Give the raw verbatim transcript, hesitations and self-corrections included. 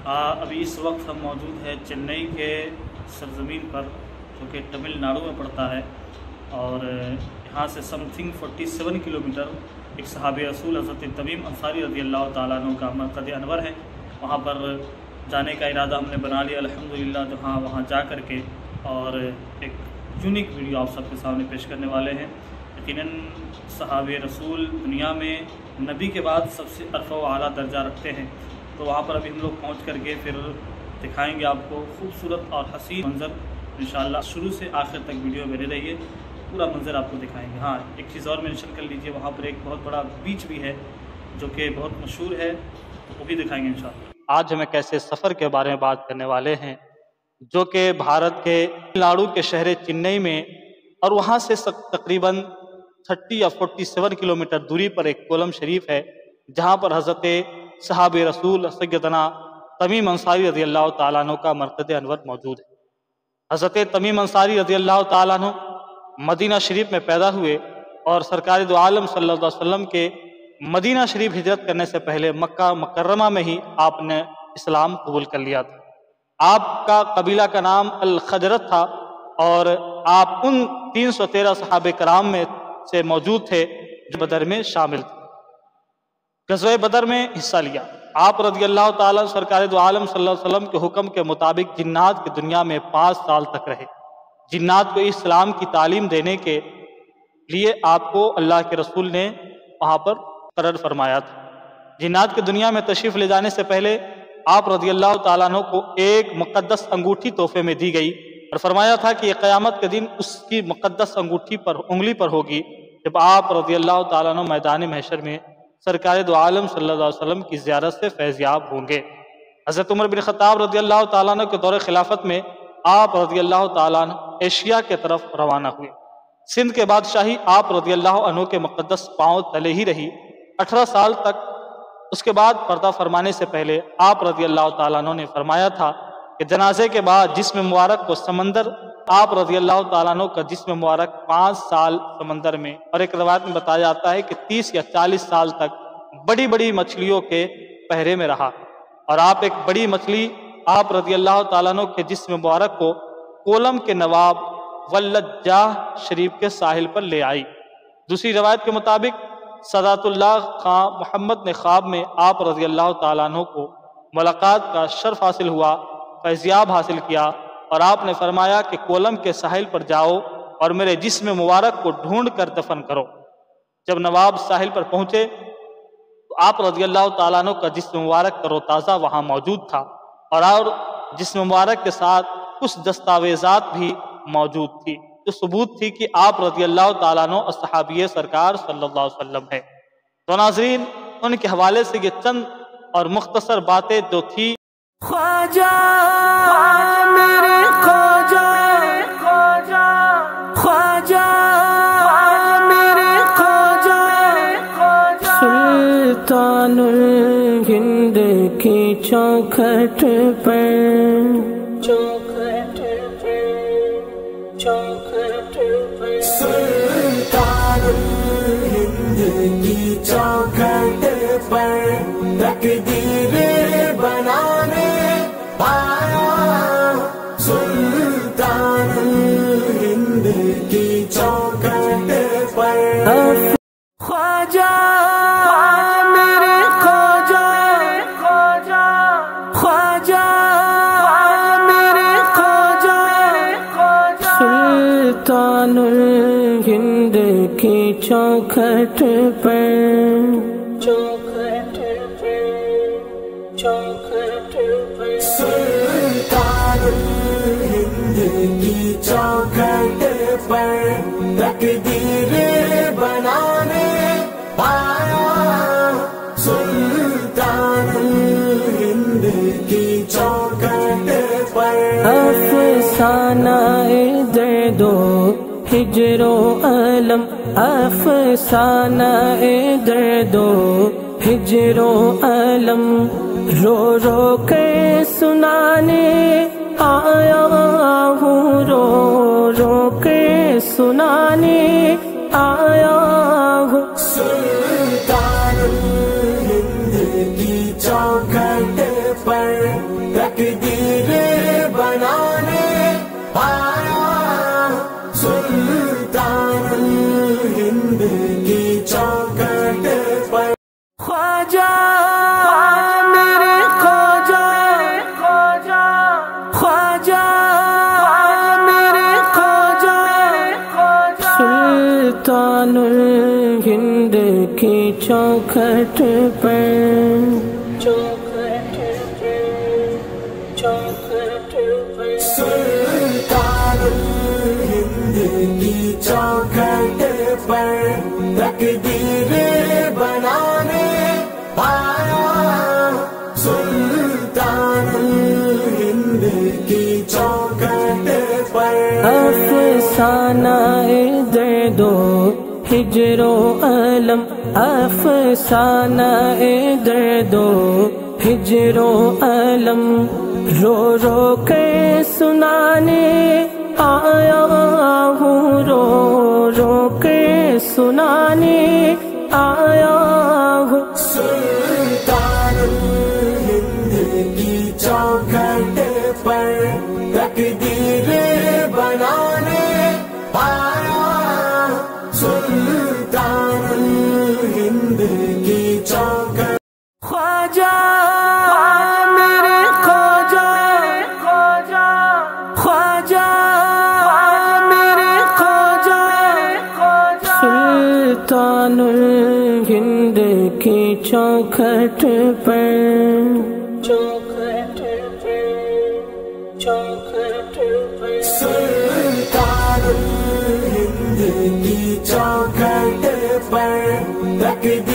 अभी इस वक्त हम मौजूद हैं चेन्नई के सरजमीन पर, जो कि तमिल नाडु में पड़ता है, और यहाँ से समथिंग सैंतालीस किलोमीटर एक सहाबे रसूल हज़रत तमीम अंसारी रज़ी अल्लाह ताला अन्हु का मरकज़ अनवर है। वहाँ पर जाने का इरादा हमने बना लिया अल्हम्दुलिल्लाह। तो हाँ, वहाँ जा कर के और एक यूनिक वीडियो आप सबके सामने पेश करने वाले हैं। यकीनन सहाबे रसूल दुनिया में नबी के बाद सबसे अरफ़ा व आला दर्जा रखते हैं। तो वहाँ पर अभी हम लोग पहुँच करके फिर दिखाएंगे आपको खूबसूरत और हसीन मंज़र। इंशाअल्लाह शुरू से आखिर तक वीडियो बने रहिए, पूरा मंज़र आपको दिखाएंगे। हाँ, एक चीज़ और मेंशन कर लीजिए, वहाँ पर एक बहुत बड़ा बीच भी है जो कि बहुत मशहूर है, तो वो भी दिखाएंगे इंशाअल्लाह। आज हम एक ऐसे सफ़र के बारे में बात करने वाले हैं जो कि भारत के तमिलनाडु के शहर चेन्नई में, और वहाँ से तकरीबन तीस या सैंतालीस किलोमीटर दूरी पर एक कोलम शरीफ है, जहाँ पर हज़रत सहाबे रसूल सैयदना तमीम अंसारी रज़ी अल्लाह ताला अन्हु का मरकज़ अनवर मौजूद है। हज़रत तमीम अंसारी रज़ी अल्लाह ताला अन्हु मदीना शरीफ में पैदा हुए और सरकार दो आलम सल्लल्लाहु अलैहि वसल्लम के मदीना शरीफ हिजरत करने से पहले मक्का मुकर्रमा में ही आपने इस्लाम कबूल कर लिया था। आपका कबीला का नाम अल खजरत था और आप उन तीन सौ तेरह सहाबे कराम में से मौजूद थे जो बदर में शामिल थे। गज़वे बदर में हिस्सा लिया। आप रज़ी अल्लाह ताला सरकार दो आलम सल्लल्लाहु अलैहि वसल्लम के हुक्म के मुताबिक जिन्नात की दुनिया में पाँच साल तक रहे। जिन्नात को इस्लाम की तालीम देने के लिए आपको अल्लाह के रसूल ने वहाँ पर मुकर्रर फरमाया था। जिन्नात की दुनिया में तशरीफ़ ले जाने से पहले आप रज़ी अल्लाह ताला अन्हु को एक मुक़द्दस अंगूठी तोहफे में दी गई और फरमाया था कि क़यामत के दिन उसकी मुक़द्दस अंगूठी पर उंगली पर होगी जब आप रज़ी अल्लाह ताला अन्हु मैदान महशर में सरकार दो आलम सल्लल्लाहु अलैहि वसल्लम की ज़ियारत से फैज़याब होंगे। हज़रत उमर बिन ख़त्ताब रज़ी अल्लाह ताला अन्हु के दौर खिलाफत में आप रज़ी अल्लाह ताला अन्हु एशिया के तरफ रवाना हुए। सिंध के बादशाही आप रज़ी अल्लाह अन्हु के मुक़द्दस पाँव तले ही रही अठारह साल तक। उसके बाद पर्दा फरमाने से पहले आप रज़ी अल्लाह ताला अन्हु ने फरमाया था कि जनाजे के बाद जिस्म मुबारक को समंदर, आप रज़ी अल्लाह ताला अन्हु का जिस्म मुबारक पाँच साल समंदर में, और एक रवायत में बताया जाता है कि तीस या चालीस साल तक बड़ी बड़ी मछलियों के पहरे में रहा। और आप एक बड़ी मछली आप रज़ी अल्लाह ताला अन्हु के जिस्म मुबारक को कोलम के नवाब वल्लजाह शरीफ के साहिल पर ले आई। दूसरी रवायत के मुताबिक सदातुल्लाह खां मोहम्मद ने ख्वाब में आप रज़ी अल्लाह ताला अन्हु को मुलाकात का शर्फ हासिल हुआ, फैज़याब हासिल किया, और आपने फरमाया कि कोलम के साहिल पर जाओ और मेरे जिस्म मुबारक को ढूंढ कर दफन करो। जब नवाब साहिल पर पहुंचे तो आप रज़ी अल्लाह ताला अन्हु का जिस्म मुबारक तरोताज़ा वहाँ मौजूद था, और और जिस्म मुबारक के साथ कुछ दस्तावेज़ात भी मौजूद थी जो सबूत थी कि आप रज़ी अल्लाह ताला अन्हु असहाबी सरकार सल्लल्लाहु अलैहि वसल्लम है। तो नाज़रीन, उनके हवाले से ये चंद और मुख्तसर बातें जो थी। ख्वाजा मेरे ख्वाजा, ख्वाजा ख्वाजा मेरे ख्वाजा, सुल्तानुल हिंद की चौखट पर, चौखट पर, चौखट पर, सुल्तानुल हिंद की चौखट पर तकदीर बनाने आया, सुल्तानुल हिंद की चौखट पर। ख्वाजा मेरे ख्वाजा, ख्वाजा ख्वाजा मेरे ख्वाजा, सुल्तानुल हिंद की चौखट पर, चौखट पर, चौखट पर, सुल्तानुल हिंद की चौखट पर तकदीर बनाने आया, सुल्तानुल हिंद की चौखट पर। अफसाना-ए दर्दो हिजरो अलम, अफसाना-ए दर्दो हिजरो अलम, रो रो कर सुनाने आया हूँ, रो रो कर सुनाने आया हूँ। सुल्तानुल हिंद की चौखट पर चौखट पर चौखट पर चौखट पर सुल्तानुल हिंद की चौखट पर तकदीर बनाने आया सुल्तानुल हिंद की चौखट पर अफसाना दर्दो हिजरो अलम अफसाना दर्दो हिजरो अलम रो रो कर सुनाने आया हूँ रो रो कर सुनाने आया हूँ सुल्तानुल हिंद की चौखट पर तकदीर बनाने आया सुल्तानुल हिंद की चौखट ख्वाजा मेरे ख्वाजा ख्वाजा ख्वाजा मेरे ख्वाजा सुल्तानुल हिंद की चौखट पर चौखट पर चौखट पर सुल्तानुल हिंद की चौखट पर तकदीर